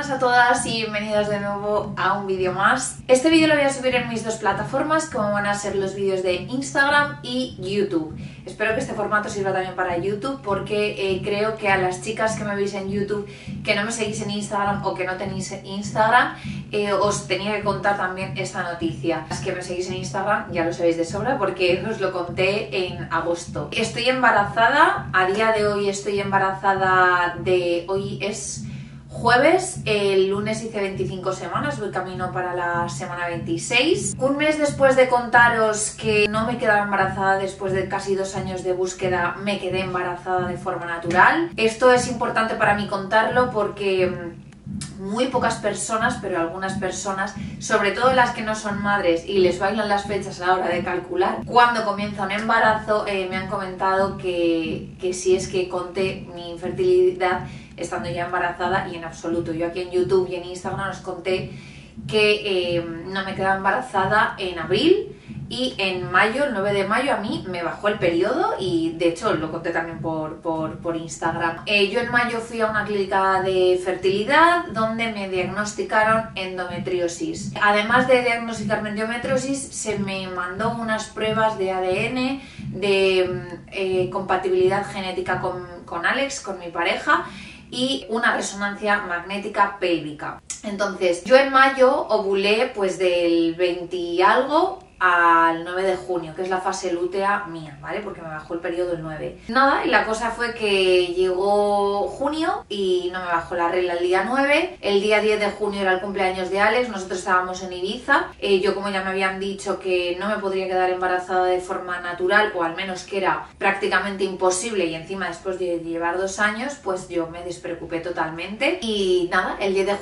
buenas a todas y bienvenidas de nuevo a un vídeo más. Este vídeo lo voy a subir en mis dos plataformas, como van a ser los vídeos de Instagram y YouTube. Espero que este formato sirva también para YouTube porque creo que a las chicas que me veis en YouTube que no me seguís en Instagram o que no tenéis Instagram, os tenía que contar también esta noticia. Las que me seguís en Instagram ya lo sabéis de sobra porque os lo conté en agosto. Estoy embarazada, a día de hoy estoy embarazada de... Hoy es jueves, el lunes hice 25 semanas, voy camino para la semana 26. Un mes después de contaros que no me quedaba embarazada después de casi 2 años de búsqueda, me quedé embarazada de forma natural. Esto es importante para mí contarlo porque muy pocas personas, pero algunas personas, sobre todo las que no son madres y les bailan las fechas a la hora de calcular cuando comienza un embarazo, me han comentado que si es que conté mi infertilidad estando ya embarazada, y en absoluto. Yo aquí en YouTube y en Instagram os conté que no me quedaba embarazada en abril, y en mayo, el 9 de mayo, a mí me bajó el periodo y de hecho lo conté también por Instagram. Yo en mayo fui a una clínica de fertilidad donde me diagnosticaron endometriosis. Además de diagnosticarme endometriosis, se me mandó unas pruebas de ADN, de compatibilidad genética con Alex, con mi pareja, y una resonancia magnética pélvica. Entonces, yo en mayo ovulé pues del 20 y algo al 9 de junio, que es la fase lútea mía, ¿vale? Porque me bajó el periodo el 9. Nada, y la cosa fue que llegó junio y no me bajó la regla el día 9. El día 10 de junio era el cumpleaños de Alex, nosotros estábamos en Ibiza. Yo, como ya me habían dicho que no me podría quedar embarazada de forma natural, o al menos que era prácticamente imposible, y encima después de llevar 2 años, pues yo me despreocupé totalmente. Y nada, el 11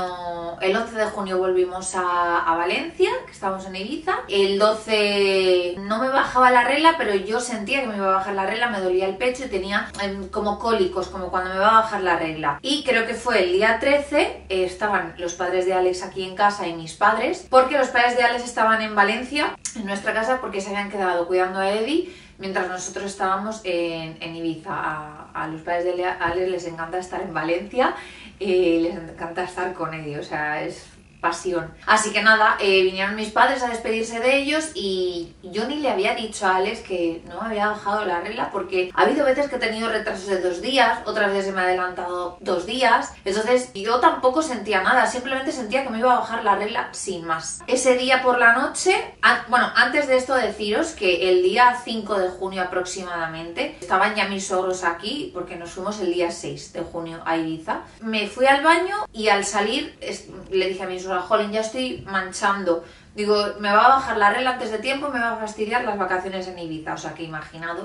de junio volvimos a Valencia, que estábamos en Ibiza. El 12 no me bajaba la regla, pero yo sentía que me iba a bajar la regla, me dolía el pecho y tenía como cólicos, como cuando me va a bajar la regla. Y creo que fue el día 13, estaban los padres de Alex aquí en casa y mis padres, porque los padres de Alex estaban en Valencia, en nuestra casa, porque se habían quedado cuidando a Eddie mientras nosotros estábamos en Ibiza. A los padres de Alex les encanta estar en Valencia, les encanta estar con Eddie, o sea, es pasión. Así que nada, vinieron mis padres a despedirse de ellos y yo ni le había dicho a Alex que no me había bajado la regla, porque ha habido veces que he tenido retrasos de 2 días, otras veces me ha adelantado 2 días, entonces yo tampoco sentía nada, simplemente sentía que me iba a bajar la regla sin más. Ese día por la noche, bueno, antes de esto deciros que el día 5 de junio aproximadamente, estaban ya mis suegros aquí, porque nos fuimos el día 6 de junio a Ibiza. Me fui al baño y al salir le dije a mis suegros: jolín, ya estoy manchando. Digo, me va a bajar la regla antes de tiempo, me va a fastidiar las vacaciones en Ibiza. O sea que imaginar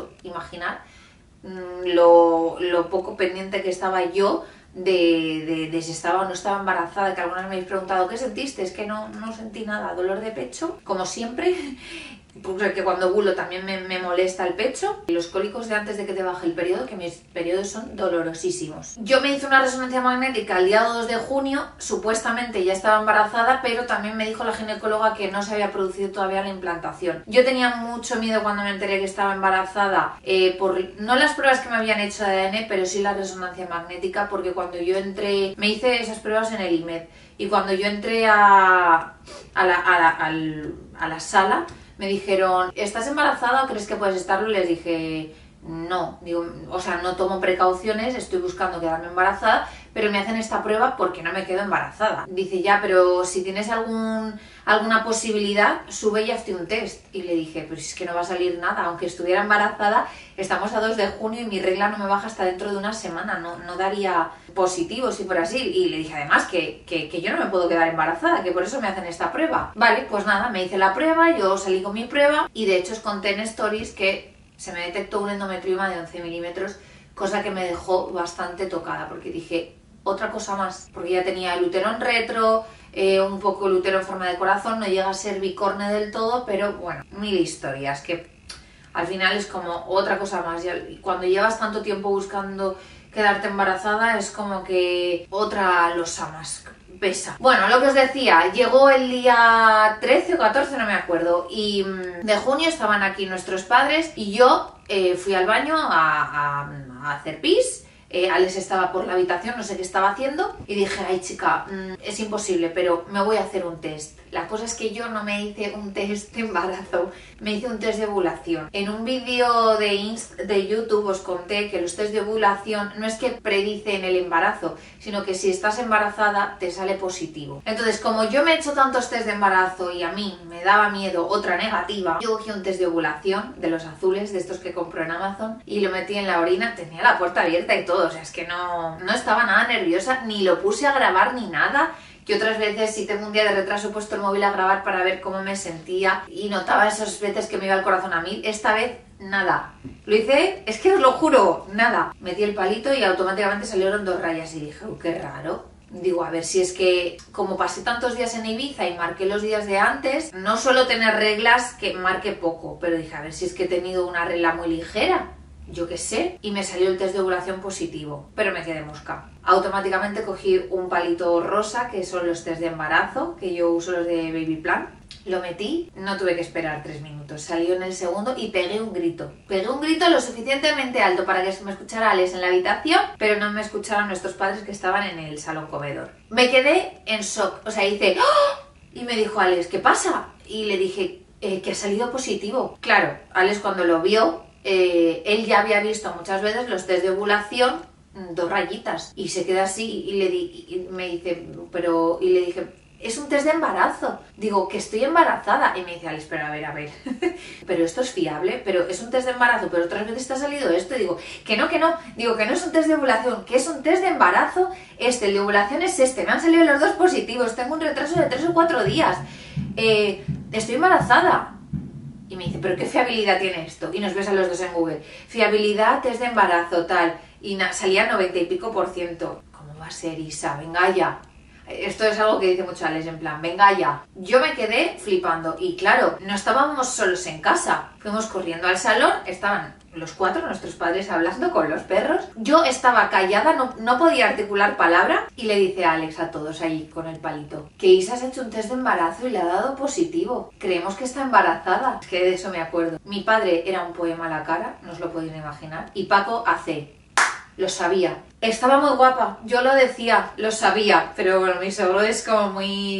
lo poco pendiente que estaba yo de si estaba o no estaba embarazada, que algunas me habéis preguntado ¿qué sentiste? Es que no sentí nada, dolor de pecho, como siempre, porque cuando ovulo también me molesta el pecho, y los cólicos de antes de que te baje el periodo, que mis periodos son dolorosísimos. Yo me hice una resonancia magnética el día 2 de junio, supuestamente ya estaba embarazada, pero también me dijo la ginecóloga que no se había producido todavía la implantación. Yo tenía mucho miedo cuando me enteré que estaba embarazada, no las pruebas que me habían hecho de ADN, pero sí la resonancia magnética, porque cuando yo entré, me hice esas pruebas en el IMED, y cuando yo entré a la sala, me dijeron: ¿estás embarazada o crees que puedes estarlo? Y les dije: no, digo, o sea, no tomo precauciones, estoy buscando quedarme embarazada, pero me hacen esta prueba porque no me quedo embarazada. Dice: ya, pero si tienes alguna posibilidad, sube y hazte un test. Y le dije: pues es que no va a salir nada, aunque estuviera embarazada, estamos a 2 de junio y mi regla no me baja hasta dentro de una semana, no daría positivo si fuera así. Y le dije además que yo no me puedo quedar embarazada, que por eso me hacen esta prueba. Vale, pues nada, me hice la prueba, yo salí con mi prueba y de hecho os conté en stories que se me detectó un endometrioma de 11 milímetros, cosa que me dejó bastante tocada, porque dije: otra cosa más, porque ya tenía el útero en retro, un poco el útero en forma de corazón, no llega a ser bicorne del todo, pero bueno, 1000 historias, que al final es como otra cosa más. Y cuando llevas tanto tiempo buscando quedarte embarazada, es como que otra losa más pesa. Bueno, lo que os decía, llegó el día 13 o 14, no me acuerdo, y de junio estaban aquí nuestros padres y yo fui al baño a hacer pis. Alex estaba por la habitación, no sé qué estaba haciendo, y dije, ay chica, es imposible, pero me voy a hacer un test. La cosa es que yo no me hice un test de embarazo, me hice un test de ovulación. En un vídeo de YouTube os conté que los test de ovulación no es que predicen el embarazo, sino que si estás embarazada te sale positivo. Entonces, como yo me he hecho tantos test de embarazo y a mí me daba miedo otra negativa, yo cogí un test de ovulación de los azules, de estos que compro en Amazon, y lo metí en la orina, tenía la puerta abierta y todo, o sea, es que no estaba nada nerviosa, ni lo puse a grabar ni nada. Que otras veces, si tengo un día de retraso, he puesto el móvil a grabar para ver cómo me sentía y notaba esas veces que me iba el corazón a 1000. Esta vez, nada. Lo hice, es que os lo juro, nada. Metí el palito y automáticamente salieron 2 rayas y dije, qué raro. Digo, a ver si es que, como pasé tantos días en Ibiza y marqué los días de antes, no suelo tener reglas que marque poco, pero dije, a ver si es que he tenido una regla muy ligera. Yo qué sé, y me salió el test de ovulación positivo, pero me quedé mosca. Automáticamente cogí un palito rosa, que son los test de embarazo, que yo uso los de Baby Plan. Lo metí, no tuve que esperar 3 minutos, salió en el segundo y pegué un grito. Pegué un grito lo suficientemente alto para que me escuchara Alex en la habitación, pero no me escucharon nuestros padres que estaban en el salón comedor. Me quedé en shock, o sea, hice ¡oh! Y me dijo Alex, ¿qué pasa? Y le dije, que ha salido positivo. Claro, Alex cuando lo vio, él ya había visto muchas veces los test de ovulación 2 rayitas y se queda así y me dice, y le dije, es un test de embarazo. Digo, que estoy embarazada. Y me dice, Alex, pero a ver, pero esto es fiable, pero es un test de embarazo, pero otras veces te ha salido esto. Y digo, que no, digo que no es un test de ovulación, que es un test de embarazo. El de ovulación es este, me han salido los 2 positivos, tengo un retraso de 3 o 4 días, estoy embarazada. Y me dice, ¿pero qué fiabilidad tiene esto? Y nos ves a los dos en Google. Fiabilidad, test de embarazo, tal. Y salía 90 y pico %. ¿Cómo va a ser, Isa? Venga ya. Esto es algo que dice mucho Alex, en plan, venga ya. Yo me quedé flipando. Y claro, no estábamos solos en casa. Fuimos corriendo al salón, estaban los 4, nuestros padres, hablando con los perros. Yo estaba callada, no podía articular palabra. Y le dice a Alex, a todos ahí con el palito, que Isa se ha hecho un test de embarazo y le ha dado positivo. Creemos que está embarazada. Es que de eso me acuerdo. Mi padre era un poema a la cara, no os lo podéis imaginar. Y Paco hace... Lo sabía. Estaba muy guapa, yo lo decía, lo sabía, pero bueno, mi suegro es como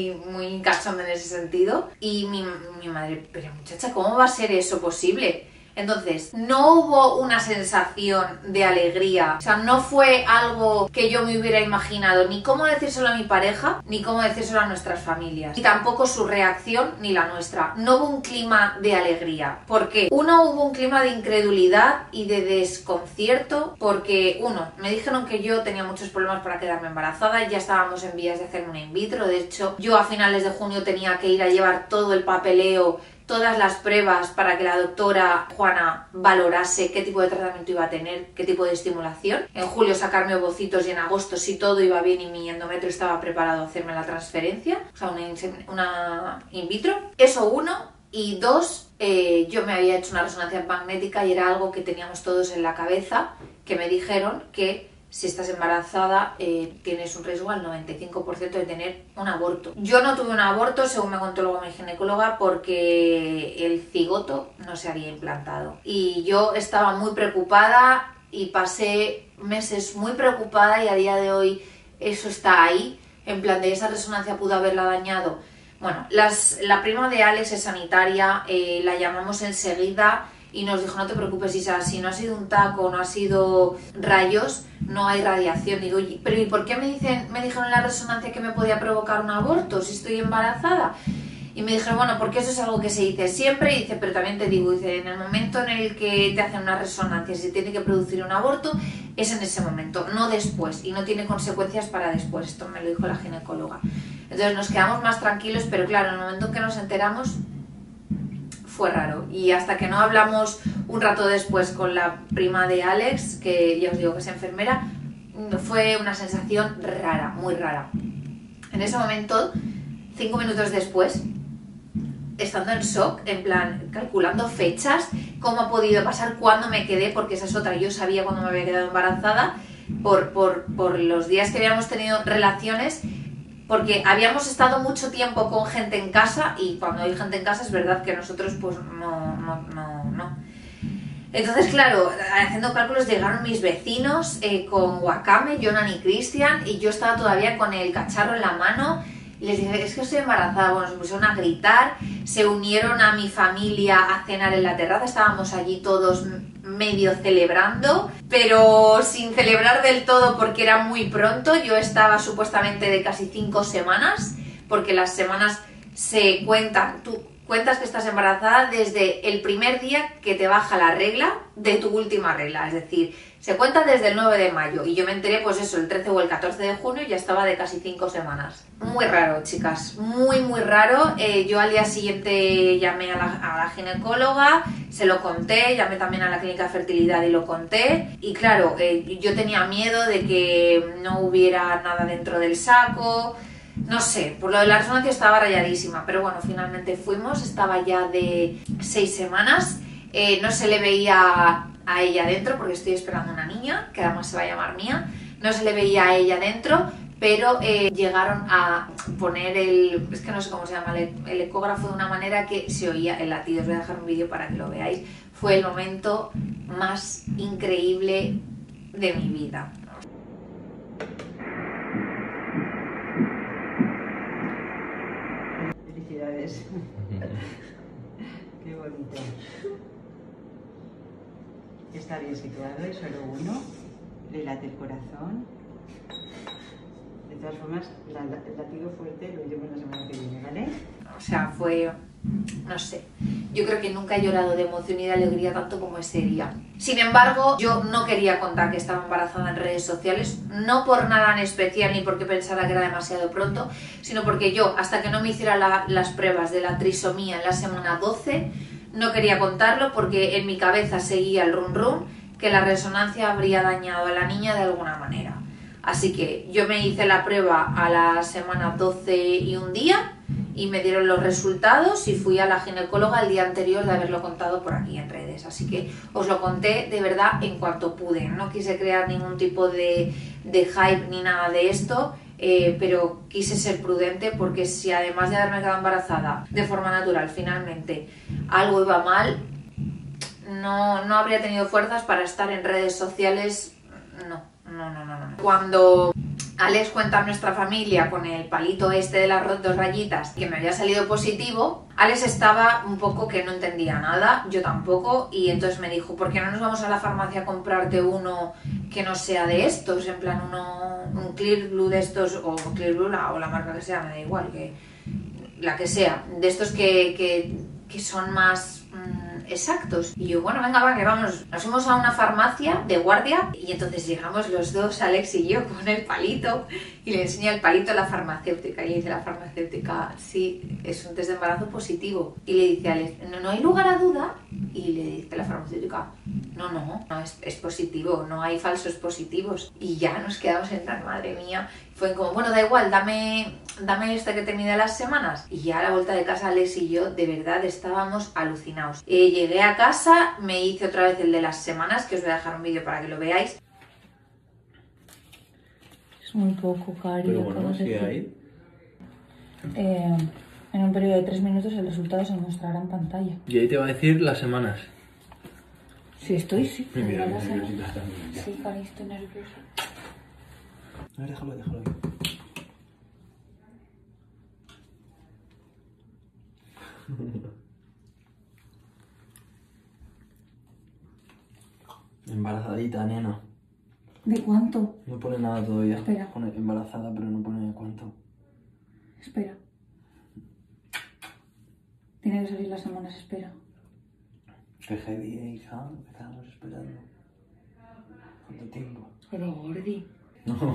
muy cachondo en ese sentido. Y mi madre, pero muchacha, ¿cómo va a ser eso posible? Entonces, no hubo una sensación de alegría, o sea, no fue algo que yo me hubiera imaginado, ni cómo decírselo a mi pareja, ni cómo decírselo a nuestras familias, y tampoco su reacción ni la nuestra. No hubo un clima de alegría. ¿Por qué? Hubo un clima de incredulidad y de desconcierto, porque me dijeron que yo tenía muchos problemas para quedarme embarazada, ya estábamos en vías de hacerme una in vitro. De hecho, yo a finales de junio tenía que ir a llevar todo el papeleo, todas las pruebas para que la doctora Juana valorase qué tipo de tratamiento iba a tener, qué tipo de estimulación. En julio sacarme ovocitos y en agosto, si todo iba bien y mi endometrio estaba preparado, hacerme la transferencia, o sea, una in vitro. Eso 1. Y 2, yo me había hecho una resonancia magnética y era algo que teníamos todos en la cabeza, que me dijeron que si estás embarazada tienes un riesgo al 95% de tener un aborto. Yo no tuve un aborto, según me contó luego mi ginecóloga, porque el cigoto no se había implantado. Y yo estaba muy preocupada y pasé meses muy preocupada, y a día de hoy eso está ahí, en plan de esa resonancia pudo haberla dañado. Bueno, la prima de Alex es sanitaria, la llamamos enseguida y nos dijo, no te preocupes, Isa, si no ha sido un taco, no ha sido rayos, no hay radiación. Digo, pero ¿y por qué me dijeron en la resonancia que me podía provocar un aborto si estoy embarazada? Y me dijeron, bueno, porque eso es algo que se dice siempre. Y dice, pero también te digo, dice, en el momento en el que te hacen una resonancia, si se tiene que producir un aborto, es en ese momento, no después, y no tiene consecuencias para después. Esto me lo dijo la ginecóloga. Entonces nos quedamos más tranquilos, pero claro, en el momento en que nos enteramos fue raro. Y hasta que no hablamos un rato después con la prima de Alex, que ya os digo que es enfermera, fue una sensación rara, muy rara. En ese momento, 5 minutos después, estando en shock, en plan, calculando fechas, cómo ha podido pasar, cuándo me quedé, porque esa es otra, yo sabía cuándo me había quedado embarazada, por los días que habíamos tenido relaciones, porque habíamos estado mucho tiempo con gente en casa, y cuando hay gente en casa es verdad que nosotros pues no. Entonces, claro, haciendo cálculos llegaron mis vecinos con Wakame, Jonan y Cristian, y yo estaba todavía con el cacharro en la mano y les dije, es que estoy embarazada. Bueno, se pusieron a gritar, se unieron a mi familia a cenar en la terraza, estábamos allí todos medio celebrando, pero sin celebrar del todo porque era muy pronto. Yo estaba supuestamente de casi 5 semanas, porque las semanas se cuentan, tú cuentas que estás embarazada desde el primer día que te baja la regla de tu última regla, es decir, se cuenta desde el 9 de mayo y yo me enteré pues eso, el 13 o el 14 de junio y ya estaba de casi 5 semanas. Muy raro, chicas, muy raro. Yo al día siguiente llamé a la ginecóloga, se lo conté, llamé también a la clínica de fertilidad y lo conté y claro, yo tenía miedo de que no hubiera nada dentro del saco. No sé, por lo de la resonancia estaba rayadísima, pero bueno, finalmente fuimos, estaba ya de 6 semanas, no se le veía a ella dentro porque estoy esperando una niña, que además se va a llamar Mía, no se le veía a ella dentro, pero llegaron a poner es que no sé cómo se llama, el ecógrafo de una manera que se oía el latido. Os voy a dejar un vídeo para que lo veáis. Fue el momento más increíble de mi vida. Felicidades. Qué bonito. Está bien situado, es solo uno. Le late el corazón. De todas formas, el latido fuerte lo iremos la semana que viene, ¿vale? O sea, fue... no sé. Yo creo que nunca he llorado de emoción y de alegría tanto como ese día. Sin embargo, yo no quería contar que estaba embarazada en redes sociales, no por nada en especial ni porque pensara que era demasiado pronto, sino porque yo, hasta que no me hiciera las pruebas de la trisomía en la semana 12, no quería contarlo porque en mi cabeza seguía el run run que la resonancia habría dañado a la niña de alguna manera. Así que yo me hice la prueba a la semana 12 y un día y me dieron los resultados y fui a la ginecóloga el día anterior de haberlo contado por aquí en redes. Así que os lo conté de verdad en cuanto pude. No quise crear ningún tipo de hype ni nada de esto, pero quise ser prudente porque si además de haberme quedado embarazada de forma natural finalmente algo iba mal, no habría tenido fuerzas para estar en redes sociales. No. Cuando Alex cuenta a nuestra familia con el palito este de las 2 rayitas que me había salido positivo, Alex estaba un poco que no entendía nada, yo tampoco, y entonces me dijo, ¿por qué no nos vamos a la farmacia a comprarte uno que no sea de estos? En plan, un Clear Blue de estos, o Clear Blue o la marca que sea, me da igual, que la que sea, de estos que son más exactos. Y yo, bueno, venga, va, que vamos. Nos fuimos a una farmacia de guardia y entonces llegamos los dos, Alex y yo, con el palito y le enseñé el palito a la farmacéutica y le dice la farmacéutica, sí, es un test de embarazo positivo. Y le dice a Alex, no hay lugar a duda. Y le dice la farmacéutica, no, es positivo, no hay falsos positivos. Y ya nos quedamos en plan, madre mía. Fue como, bueno, da igual, dame este que te mide las semanas. Y ya a la vuelta de casa, Alex y yo, de verdad, estábamos alucinados. Llegué a casa, me hice otra vez el de las semanas, que os voy a dejar un vídeo para que lo veáis. Es muy poco, cariño. Pero bueno, sí hay. En un periodo de 3 minutos el resultado se mostrará en pantalla. Y ahí te va a decir las semanas. Sí, estoy, sí. Mira, nerviosita también. Sí, cariño, estoy nerviosa. A ver, déjalo. Embarazadita, nena. ¿De cuánto? No pone nada todavía. Espera. Pone embarazada, pero no pone cuánto. Espera. Tiene que salir las semanas, espera. Qué heavy, hija. ¿Qué estábamos esperando? ¿Cuánto tiempo? Pero gordi. No,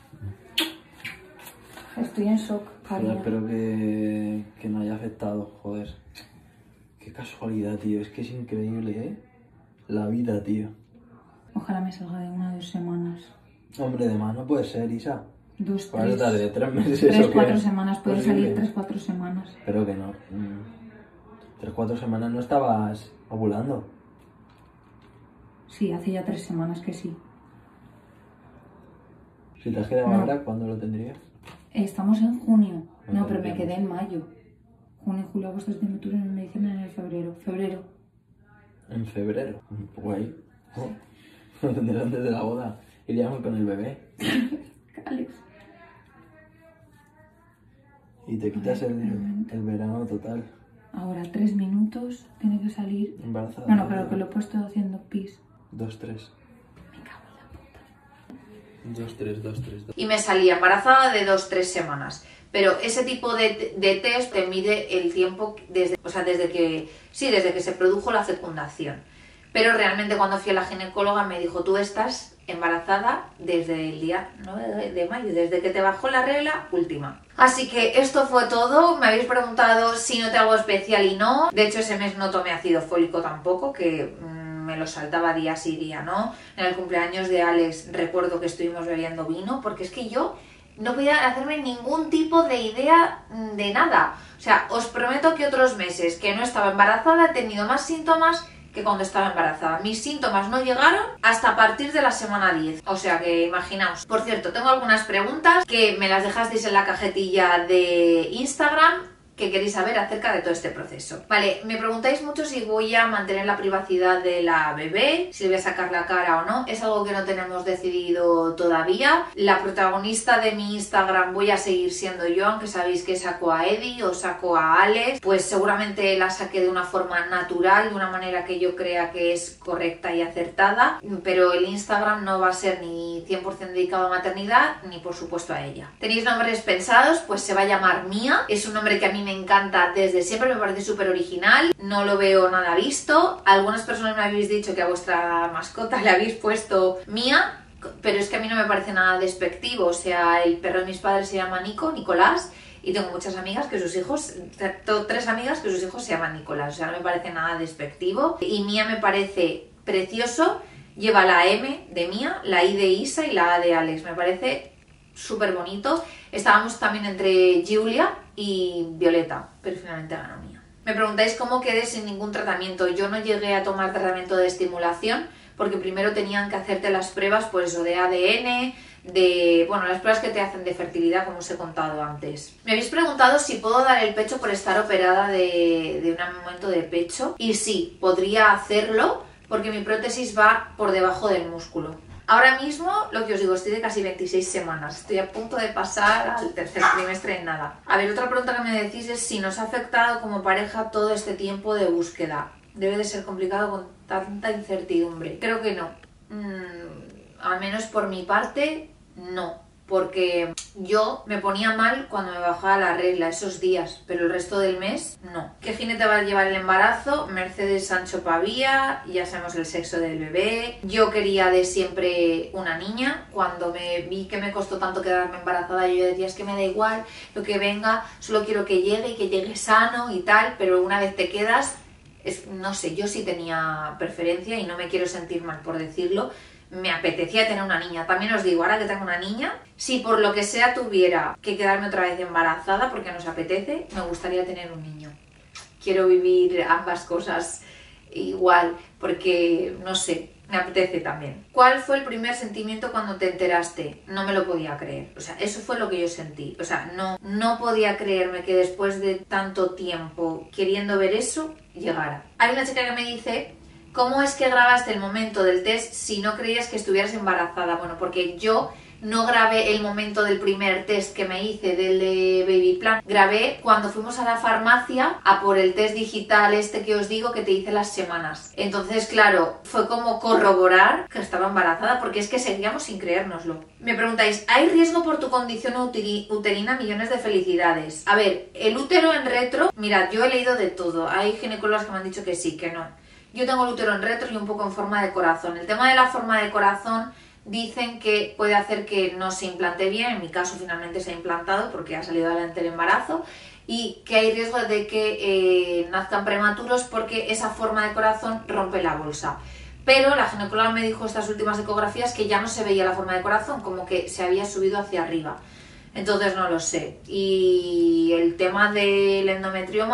Estoy en shock, cariño. espero que no haya afectado, joder. Qué casualidad, tío. Es que es increíble, ¿eh? La vida, tío. Ojalá me salga de 1 o 2 semanas. Hombre, de más no puede ser, Isa. 2, 3. De 3 meses. 3, ¿eso 4 qué? semanas. Puede Posible. salir 3, 4 semanas. Pero que no. 3, 4 semanas no estabas ovulando. Sí, hace ya 3 semanas que sí. Si te has quedado No. ahora, ¿cuándo lo tendrías? Estamos en junio. No, No, pero me tendríamos. quedé en mayo. Junio, julio, agosto, septiembre, octubre, noviembre, diciembre, enero, febrero. Febrero. en febrero. Guay. ¿No? Lo tendré antes de la boda. Iríamos con el bebé. Alex. Y te quitas el verano total. Ahora 3 minutos, tiene que salir. Embarazada. Bueno, pero que lo he puesto haciendo pis. 2-3. Me cago en la puta. 2-3. Y me salía embarazada de 2-3 semanas. Pero ese tipo de test te mide el tiempo desde que se produjo la fecundación. Pero realmente cuando fui a la ginecóloga me dijo, tú estás embarazada desde el día 9 de mayo, desde que te bajó la regla última. Así que esto fue todo. Me habéis preguntado si noté algo especial y no. De hecho ese mes no tomé ácido fólico tampoco, que me lo saltaba día sí día no. En el cumpleaños de Alex recuerdo que estuvimos bebiendo vino, porque es que yo no podía hacerme ningún tipo de idea de nada. O sea, os prometo que otros meses que no estaba embarazada he tenido más síntomas que cuando estaba embarazada. Mis síntomas no llegaron hasta a partir de la semana 10. O sea que imaginaos. Por cierto, tengo algunas preguntas que me las dejasteis en la cajetilla de Instagram que queréis saber acerca de todo este proceso. Vale, me preguntáis mucho si voy a mantener la privacidad de la bebé, si le voy a sacar la cara o no. Es algo que no tenemos decidido todavía. La protagonista de mi Instagram voy a seguir siendo yo, aunque sabéis que saco a Eddie o saco a Alex. Pues seguramente la saqué de una forma natural, de una manera que yo crea que es correcta y acertada. Pero el Instagram no va a ser ni 100% dedicado a maternidad, ni por supuesto a ella. ¿Tenéis nombres pensados? Pues se va a llamar Mía. Es un nombre que a mí me encanta desde siempre, me parece súper original, no lo veo nada visto. Algunas personas me habéis dicho que a vuestra mascota le habéis puesto Mía, pero es que a mí no me parece nada despectivo. O sea, el perro de mis padres se llama Nicolás, y tengo muchas amigas que sus hijos, tengo 3 amigas que sus hijos se llaman Nicolás, o sea, no me parece nada despectivo. Y Mía me parece precioso, lleva la M de Mía, la I de Isa y la A de Alex, me parece súper bonito. Estábamos también entre Giulia y Violeta, pero finalmente ganó Mía. Me preguntáis cómo quedé sin ningún tratamiento. Yo no llegué a tomar tratamiento de estimulación porque primero tenían que hacerte las pruebas, pues eso, de ADN, las pruebas que te hacen de fertilidad, como os he contado antes. Me habéis preguntado si puedo dar el pecho por estar operada de un aumento de pecho. Y sí, podría hacerlo porque mi prótesis va por debajo del músculo. Ahora mismo, lo que os digo, estoy de casi 26 semanas. Estoy a punto de pasar al tercer trimestre en nada. A ver, otra pregunta que me decís es si nos ha afectado como pareja todo este tiempo de búsqueda. Debe de ser complicado con tanta incertidumbre. Creo que no. Al menos por mi parte, no. Porque yo me ponía mal cuando me bajaba la regla esos días, pero el resto del mes no. ¿Qué jinete va a llevar el embarazo? Mercedes Sancho Pavía, ya sabemos el sexo del bebé. Yo quería de siempre una niña. Cuando me vi que me costó tanto quedarme embarazada, yo decía, es que me da igual lo que venga, solo quiero que llegue y que llegue sano y tal, pero una vez te quedas, no sé, yo sí tenía preferencia y no me quiero sentir mal por decirlo. Me apetecía tener una niña. También os digo, ahora que tengo una niña, si por lo que sea tuviera que quedarme otra vez embarazada porque nos apetece, me gustaría tener un niño. Quiero vivir ambas cosas igual, porque, no sé, me apetece también. ¿Cuál fue el primer sentimiento cuando te enteraste? No me lo podía creer. O sea, eso fue lo que yo sentí. O sea, no podía creerme que después de tanto tiempo queriendo ver eso, llegara. Hay una chica que me dice, ¿cómo es que grabaste el momento del test si no creías que estuvieras embarazada? Bueno, porque yo no grabé el momento del primer test que me hice, del de Baby Plan. Grabé cuando fuimos a la farmacia a por el test digital este que os digo que te hice las semanas. Entonces, claro, fue como corroborar que estaba embarazada, porque es que seguíamos sin creérnoslo. Me preguntáis, ¿hay riesgo por tu condición uterina? Millones de felicidades. A ver, el útero en retro, mirad, yo he leído de todo. Hay ginecólogos que me han dicho que sí, que no. Yo tengo el útero en retro y un poco en forma de corazón. El tema de la forma de corazón dicen que puede hacer que no se implante bien. En mi caso finalmente se ha implantado porque ha salido adelante el embarazo, y que hay riesgo de que nazcan prematuros porque esa forma de corazón rompe la bolsa. Pero la ginecóloga me dijo estas últimas ecografías que ya no se veía la forma de corazón, como que se había subido hacia arriba. Entonces no lo sé. Y el tema del endometrioma,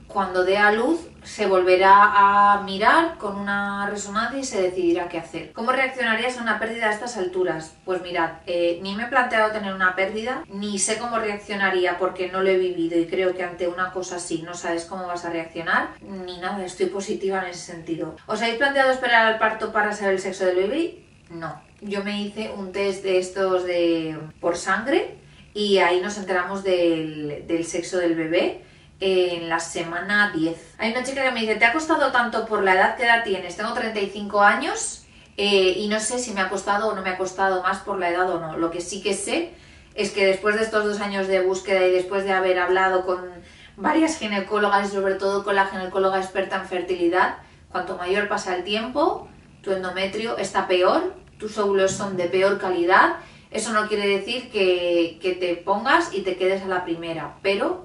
cuando dé a luz se volverá a mirar con una resonancia y se decidirá qué hacer. ¿Cómo reaccionarías a una pérdida a estas alturas? Pues mirad, ni me he planteado tener una pérdida, ni sé cómo reaccionaría porque no lo he vivido y creo que ante una cosa así no sabes cómo vas a reaccionar, ni nada, estoy positiva en ese sentido. ¿Os habéis planteado esperar al parto para saber el sexo del bebé? No. Yo me hice un test de estos por sangre y ahí nos enteramos del sexo del bebé en la semana 10. Hay una chica que me dice, ¿te ha costado tanto por la edad? ¿Qué edad tienes? Tengo 35 años y no sé si me ha costado o no me ha costado más por la edad o no. Lo que sí que sé es que después de estos 2 años de búsqueda y después de haber hablado con varias ginecólogas y sobre todo con la ginecóloga experta en fertilidad, cuanto mayor pasa el tiempo, tu endometrio está peor, tus óvulos son de peor calidad. Eso no quiere decir que te pongas y te quedes a la primera, pero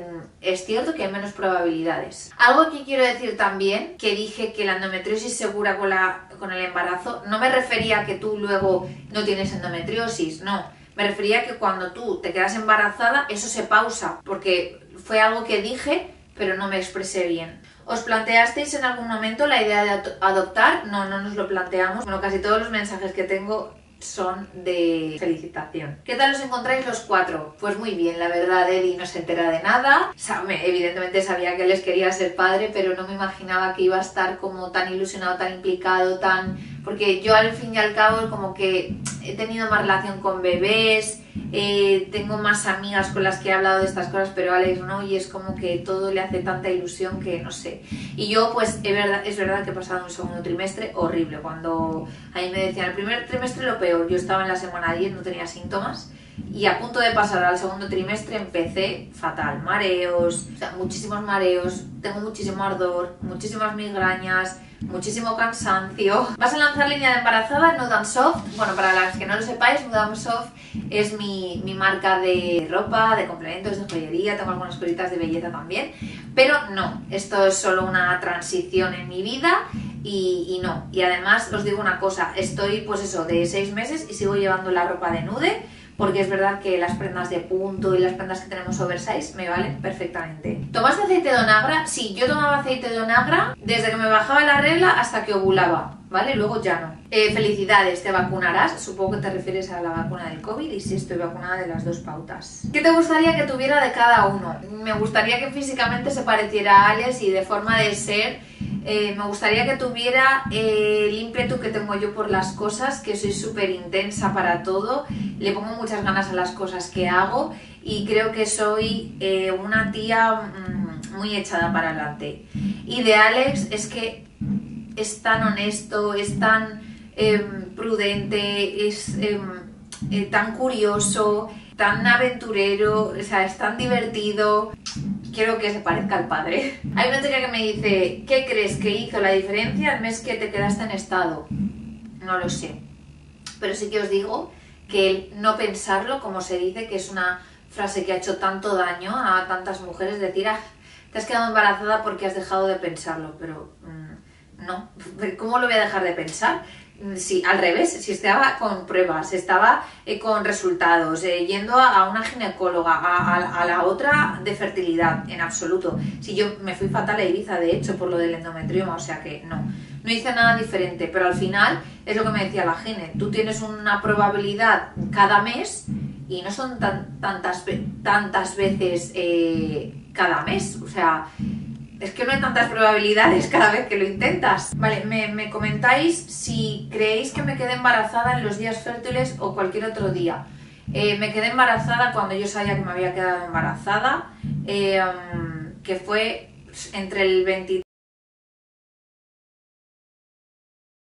es cierto que hay menos probabilidades. Algo que quiero decir también, que dije que la endometriosis segura con el embarazo, no me refería a que tú luego no tienes endometriosis, no. Me refería a que cuando tú te quedas embarazada, eso se pausa, porque fue algo que dije, pero no me expresé bien. ¿Os planteasteis en algún momento la idea de adoptar? No, no nos lo planteamos. Bueno, casi todos los mensajes que tengo son de felicitación. ¿Qué tal os encontráis los 4? Pues muy bien, la verdad. Eddie no se entera de nada. Evidentemente sabía que les quería ser padre, pero no me imaginaba que iba a estar como tan ilusionado, tan implicado, porque yo al fin y al cabo como que he tenido más relación con bebés, tengo más amigas con las que he hablado de estas cosas, pero Alex no, y es como que todo le hace tanta ilusión que no sé. Y yo pues es verdad que he pasado un segundo trimestre horrible, cuando a mí me decían el primer trimestre lo peor, yo estaba en la semana 10, no tenía síntomas, y a punto de pasar al segundo trimestre empecé fatal, mareos, o sea, muchísimos mareos, tengo muchísimo ardor, muchísimas migrañas, muchísimo cansancio. ¿Vas a lanzar línea de embarazada? Nude & Soft. Bueno, para las que no lo sepáis, Nude & Soft es mi marca de ropa, de complementos, de joyería, tengo algunas cositas de belleza también, pero no, esto es solo una transición en mi vida y no. Y además os digo una cosa, estoy pues eso, de 6 meses y sigo llevando la ropa de nude, porque es verdad que las prendas de punto y las prendas que tenemos oversize me valen perfectamente. ¿Tomaste aceite de onagra? Sí, yo tomaba aceite de onagra desde que me bajaba la regla hasta que ovulaba, ¿vale? Luego ya no. Felicidades, ¿te vacunarás? Supongo que te refieres a la vacuna del COVID y sí, estoy vacunada de las 2 pautas. ¿Qué te gustaría que tuviera de cada uno? Me gustaría que físicamente se pareciera a Alex y de forma de ser me gustaría que tuviera el ímpetu que tengo yo por las cosas, que soy súper intensa para todo, le pongo muchas ganas a las cosas que hago y creo que soy una tía muy echada para adelante. Y de Alex es que es tan honesto, es tan prudente, es tan curioso, tan aventurero, o sea, es tan divertido. Quiero que se parezca al padre. Hay una chica que me dice, ¿qué crees que hizo la diferencia el mes que te quedaste en estado? No lo sé, pero sí que os digo que el no pensarlo, como se dice, que es una frase que ha hecho tanto daño a tantas mujeres, decir, te has quedado embarazada porque has dejado de pensarlo, pero no, ¿cómo lo voy a dejar de pensar? Sí, al revés, si estaba con pruebas, estaba con resultados, yendo a una ginecóloga, a la otra de fertilidad, en absoluto. Si yo me fui fatal a Ibiza, de hecho, por lo del endometrioma, o sea que no hice nada diferente, pero al final es lo que me decía la gine, tú tienes una probabilidad cada mes y no son tantas veces cada mes, o sea, es que no hay tantas probabilidades cada vez que lo intentas. Vale, me comentáis si creéis que me quedé embarazada en los días fértiles o cualquier otro día. Me quedé embarazada cuando yo sabía que me había quedado embarazada, que fue entre el 23